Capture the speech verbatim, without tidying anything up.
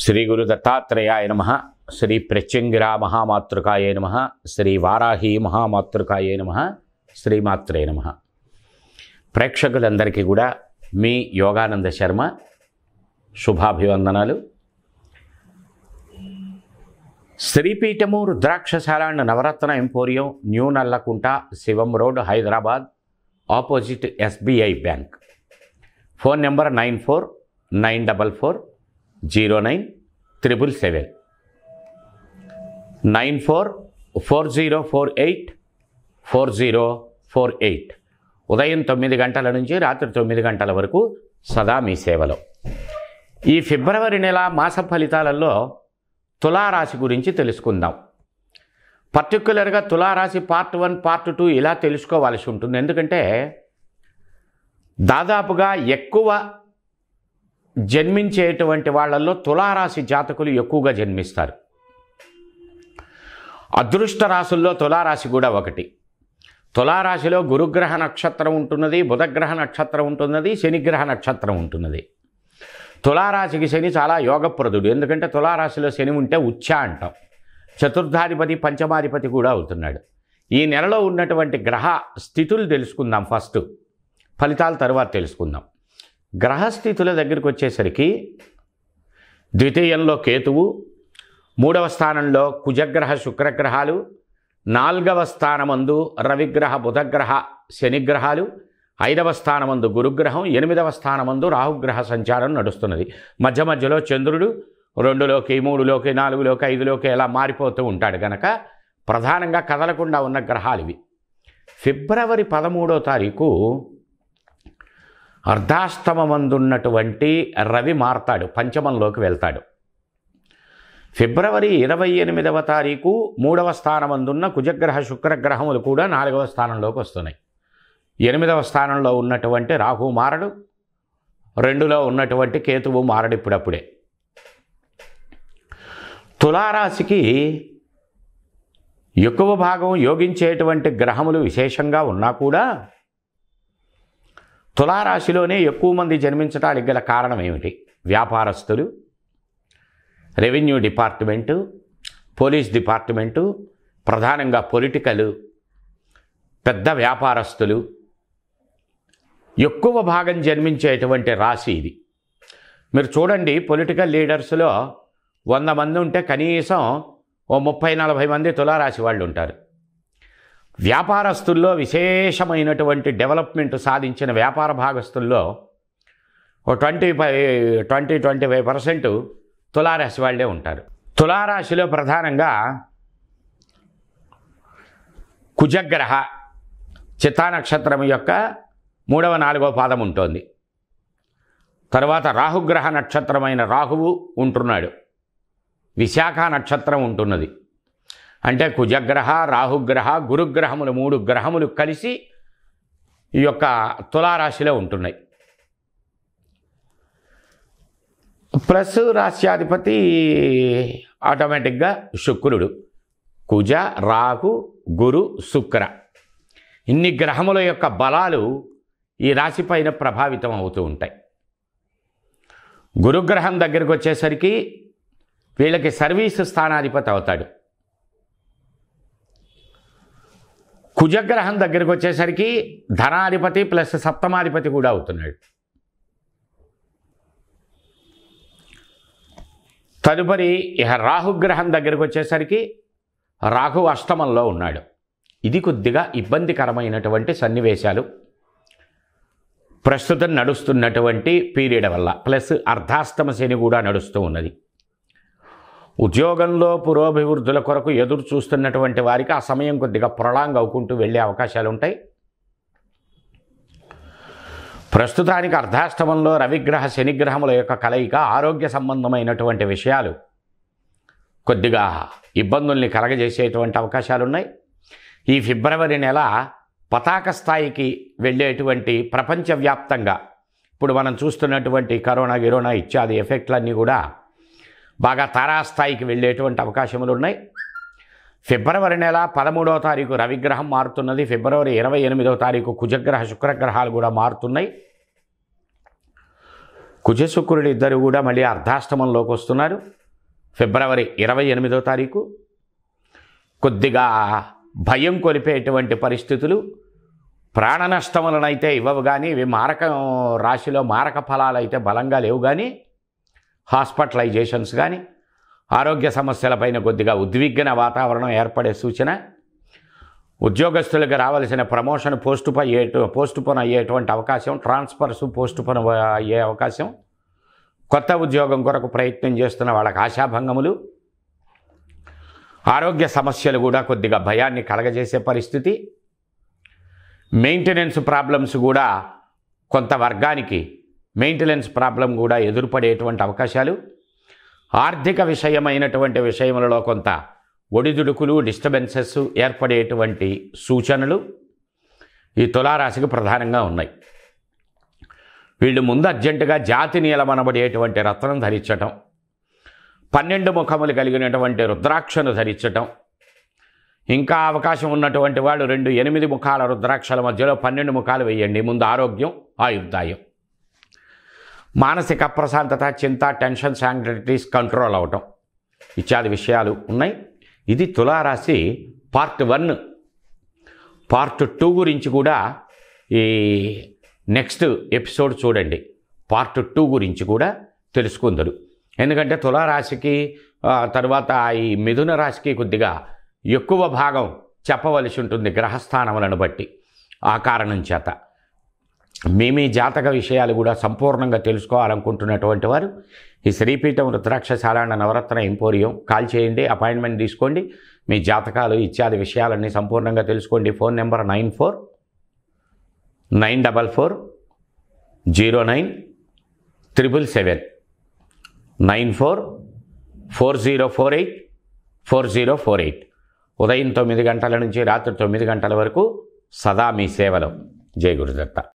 శ్రీ గురు దత్తాత్రేయాయ నమః. శ్రీ ప్రత్యంగిరా మహామాతృకాయ నమః. శ్రీ వారాహి మహామాతృకాయ నమః. శ్రీమాత్రే నమః. ప్రేక్షకులందరికీ కూడా మీ యోగానంద శర్మ శుభాభివందనాలు. Sripeetham Rudrakshashala and Navaratna emporium, new Nallakunta, Shivam road, Hyderabad, opposite SBI bank. Phone number nine four nine double four zero nine triple seven, nine four four zero four eight four zero four eight. ఉదయం తొమ్మిది గంటల నుంచి రాత్రి తొమ్మిది గంటల వరకు సదా మీ సేవలో. ఈ ఫిబ్రవరి నెల మాస ఫలితాలలో తులారాశి గురించి తెలుసుకుందాం. పర్టిక్యులర్గా తులారాశి పార్ట్ వన్ పార్ట్ టూ ఇలా తెలుసుకోవాల్సి ఉంటుంది. ఎందుకంటే దాదాపుగా ఎక్కువ జన్మించేటువంటి వాళ్ళల్లో తులారాశి జాతకులు ఎక్కువగా జన్మిస్తారు. అదృష్ట రాశుల్లో తులారాశి కూడా ఒకటి. తులారాశిలో గురుగ్రహ నక్షత్రం ఉంటున్నది, బుధగ్రహ నక్షత్రం ఉంటున్నది, శనిగ్రహ నక్షత్రం ఉంటున్నది. తులారాశికి శని చాలా యోగప్రదుడు. ఎందుకంటే తులారాశిలో శని ఉంటే ఉచ్చ అంటాం. చతుర్థాధిపతి పంచమాధిపతి కూడా అవుతున్నాడు. ఈ నెలలో ఉన్నటువంటి గ్రహ స్థితులు తెలుసుకుందాం. ఫస్ట్ ఫలితాల తర్వాత తెలుసుకుందాం. గ్రహస్థితుల దగ్గరికి వచ్చేసరికి ద్వితీయంలో కేతువు, మూడవ స్థానంలో కుజగ్రహ శుక్రగ్రహాలు, నాలుగవ స్థానమందు రవిగ్రహ బుధగ్రహ శనిగ్రహాలు, ఐదవ స్థానమందు గురుగ్రహం, ఎనిమిదవ స్థానమందు రాహుగ్రహ సంచారం నడుస్తున్నది. మధ్య మధ్యలో చంద్రుడు రెండులోకి, మూడులోకి, నాలుగులోకి, ఐదులోకి ఎలా మారిపోతూ ఉంటాడు కనుక ప్రధానంగా కదలకుండా ఉన్న గ్రహాలు ఇవి. ఫిబ్రవరి పదమూడో తారీఖు అర్ధాష్టమమందున్నటువంటి రవి మారతాడు, పంచమంలోకి వెళ్తాడు. ఫిబ్రవరి ఇరవై ఎనిమిదవ తారీఖు మూడవ స్థానమందున్న కుజగ్రహ శుక్రగ్రహములు కూడా నాలుగవ స్థానంలోకి వస్తున్నాయి. ఎనిమిదవ స్థానంలో ఉన్నటువంటి రాహు మారడు, రెండులో ఉన్నటువంటి కేతువు మారడు ఇప్పుడప్పుడే. తులారాశికి ఎక్కువ భాగం యోగించేటువంటి గ్రహములు విశేషంగా ఉన్నా కూడా తులారాశిలోనే ఎక్కువ మంది జన్మించడానికి గల కారణం ఏమిటి? వ్యాపారస్తులు, రెవెన్యూ డిపార్ట్మెంటు, పోలీస్ డిపార్ట్మెంటు, ప్రధానంగా పొలిటికల్ పెద్ద వ్యాపారస్తులు ఎక్కువ భాగం జన్మించేటువంటి రాశి ఇది. మీరు చూడండి, పొలిటికల్ లీడర్స్లో వంద మంది ఉంటే కనీసం ఓ ముప్పై నలభై మంది తులారాశి వాళ్ళు ఉంటారు. వ్యాపారస్తుల్లో విశేషమైనటువంటి డెవలప్మెంట్ సాధించిన వ్యాపార భాగస్తుల్లో ఓ twenty five twenty twenty five percent తులారాశి వాళ్ళే ఉంటారు. తులారాశిలో ప్రధానంగా కుజగ్రహ చిత్తా నక్షత్రం యొక్క మూడవ నాలుగవ పాదం ఉంటుంది. తర్వాత రాహుగ్రహ నక్షత్రమైన రాహువు ఉంటున్నాడు. విశాఖ నక్షత్రం ఉంటున్నది. అంటే కుజగ్రహ, రాహుగ్రహ, గురుగ్రహములు మూడు గ్రహములు కలిసి ఈ యొక్క తులారాశిలో ఉంటున్నాయి. ప్లస్ రాశ్యాధిపతి ఆటోమేటిక్గా శుక్రుడు. కుజ, రాహు, గురు, శుక్ర ఇన్ని గ్రహముల యొక్క బలాలు ఈ రాశి పైన ప్రభావితం అవుతూ ఉంటాయి. గురుగ్రహం దగ్గరికి వచ్చేసరికి వీళ్ళకి సర్వీసు స్థానాధిపతి అవుతాడు. కుజగ్రహం దగ్గరికి వచ్చేసరికి ధనాధిపతి ప్లస్ సప్తమాధిపతి కూడా అవుతున్నాడు. తదుపరి ఇహ రాహుగ్రహం దగ్గరికి వచ్చేసరికి రాహు అష్టమంలో ఉన్నాడు. ఇది కొద్దిగా ఇబ్బందికరమైనటువంటి సన్నివేశాలు ప్రస్తుతం నడుస్తున్నటువంటి పీరియడ్ వల్ల. ప్లస్ అర్ధాష్టమ శని కూడా నడుస్తూ ఉన్నది. ఉద్యోగంలో పురోభివృద్ధుల కొరకు ఎదురు చూస్తున్నటువంటి వారికి ఆ సమయం కొద్దిగా ప్రొలాంగ్ అవుకుంటూ వెళ్ళే అవకాశాలు ఉంటాయి. ప్రస్తుతానికి అర్ధాష్టమంలో రవిగ్రహ శనిగ్రహముల యొక్క కలయిక ఆరోగ్య సంబంధమైనటువంటి విషయాలు కొద్దిగా ఇబ్బందుల్ని కలగజేసేటువంటి అవకాశాలు ఉన్నాయి. ఈ ఫిబ్రవరి నెల పతాక స్థాయికి వెళ్ళేటువంటి ప్రపంచవ్యాప్తంగా ఇప్పుడు మనం చూస్తున్నటువంటి కరోనా గిరోనా ఇత్యాది ఎఫెక్ట్లన్నీ కూడా బాగా తారాస్థాయికి వెళ్ళేటువంటి అవకాశములు ఉన్నాయి. ఫిబ్రవరి నెల పదమూడవ తారీఖు రవిగ్రహం మారుతున్నది. ఫిబ్రవరి ఇరవై ఎనిమిదవ తారీఖు కుజగ్రహ శుక్రగ్రహాలు కూడా మారుతున్నాయి. కుజశుక్రుడు ఇద్దరు కూడా మళ్ళీ అర్ధాష్టమంలోకి వస్తున్నారు ఫిబ్రవరి ఇరవై ఎనిమిదో తారీఖు. కొద్దిగా భయం కొలిపేటువంటి పరిస్థితులు, ప్రాణ నష్టం వలనైతే ఇవ్వవు కానీ ఇవి మారక రాశిలో మారక ఫలాలు అయితే బలంగా లేవు కానీ హాస్పిటలైజేషన్స్ కానీ ఆరోగ్య సమస్యలపైన కొద్దిగా ఉద్విగ్న వాతావరణం ఏర్పడే సూచన. ఉద్యోగస్తులకు రావాల్సిన ప్రమోషన్ పోస్టుపై అయ్యేటు పోస్టుపోన్ అయ్యేటువంటి అవకాశం, ట్రాన్స్ఫర్స్ పోస్టుపోన్ అయ్యే అవకాశం, కొత్త ఉద్యోగం కొరకు ప్రయత్నం చేస్తున్న వాళ్ళకి ఆశాభంగములు, ఆరోగ్య సమస్యలు కూడా కొద్దిగా భయాన్ని కలగజేసే పరిస్థితి. మెయింటెనెన్స్ ప్రాబ్లమ్స్ కూడా కొంత వర్గానికి మెయింటెనెన్స్ ప్రాబ్లం కూడా ఎదురుపడేటువంటి అవకాశాలు. ఆర్థిక విషయమైనటువంటి విషయములలో కొంత ఒడిదుడుకులు, డిస్టర్బెన్సెస్ ఏర్పడేటువంటి సూచనలు ఈ తులారాశికి ప్రధానంగా ఉన్నాయి. వీళ్ళు ముందు అర్జెంటుగా జాతి నీలమనబడేటువంటి రత్నం ధరించటం, పన్నెండు ముఖములు కలిగినటువంటి రుద్రాక్షను ధరించటం, ఇంకా అవకాశం ఉన్నటువంటి వాళ్ళు రెండు ఎనిమిది ముఖాల రుద్రాక్షల మధ్యలో పన్నెండు ముఖాలు వేయండి. ముందు ఆరోగ్యం, ఆయుర్దాయం, మానసిక ప్రశాంతత, చింత, టెన్షన్స్, యాంగ్జైటీస్ కంట్రోల్ అవటం ఇత్యాది విషయాలు ఉన్నాయి. ఇది తులారాశి పార్ట్ వన్. పార్ట్ టూ గురించి కూడా ఈ నెక్స్ట్ ఎపిసోడ్ చూడండి. పార్ట్ టూ గురించి కూడా తెలుసుకుందరు. ఎందుకంటే తులారాశికి తర్వాత ఈ మిథున రాశికి కొద్దిగా ఎక్కువ భాగం చెప్పవలసి ఉంటుంది గ్రహస్థానములను బట్టి. ఆ కారణం చేత మీ మీ జాతక విషయాలు కూడా సంపూర్ణంగా తెలుసుకోవాలనుకుంటున్నటువంటి వారు ఈ శ్రీపీఠం రుద్రాక్షశాల నవరత్న ఎంపోరియం కాల్ చేయండి, అపాయింట్మెంట్ తీసుకోండి. మీ జాతకాలు ఇత్యాది విషయాలన్నీ సంపూర్ణంగా తెలుసుకోండి. Phone number nine four nine double four zero nine triple seven nine four four zero four eight four zero four eight. ఉదయం తొమ్మిది గంటల నుంచి రాత్రి తొమ్మిది గంటల వరకు సదా మీ సేవలో. జై గురుదత్త.